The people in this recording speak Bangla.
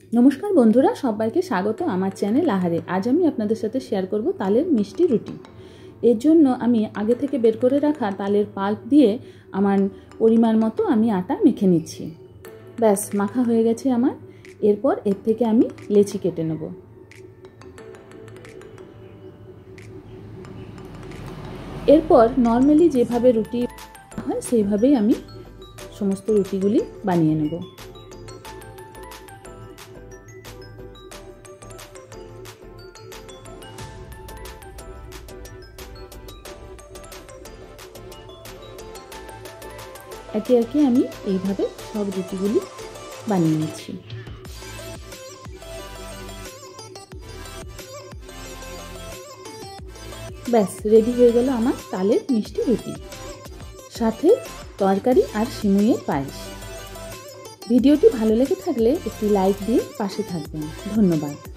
नमस्कार बंधुरा सबाइके स्वागत आमार चैनल आहारे। आज आमी आपनादेर साथे शेयर करब तालेर मिष्टि रुटी। एर जोन्नो आमी आगे थेके बेर करे राखा तालेर पाल्प दिए आमार परिमाण मतो आमी आटा मेखे निচ্ছি। ब्यास माखा हये गेছে आमार। एरपर एर थेके आमी लेचि केटे नेब। एरपर नर्माली जेभाবে रुटी হয় সেইভাবেই আমি সমস্ত রুটিগুলি বানিয়ে নেব। একে একে আমি এইভাবে সব রুটিগুলি বানিয়ে নিচ্ছি। ব্যাস রেডি হয়ে গেল আমার তালের মিষ্টি রুটি, সাথে তরকারি আর সিমুইয়ের পায়েস। ভিডিওটি ভালো লেগে থাকলে একটি লাইক দিয়ে পাশে থাকবেন। ধন্যবাদ।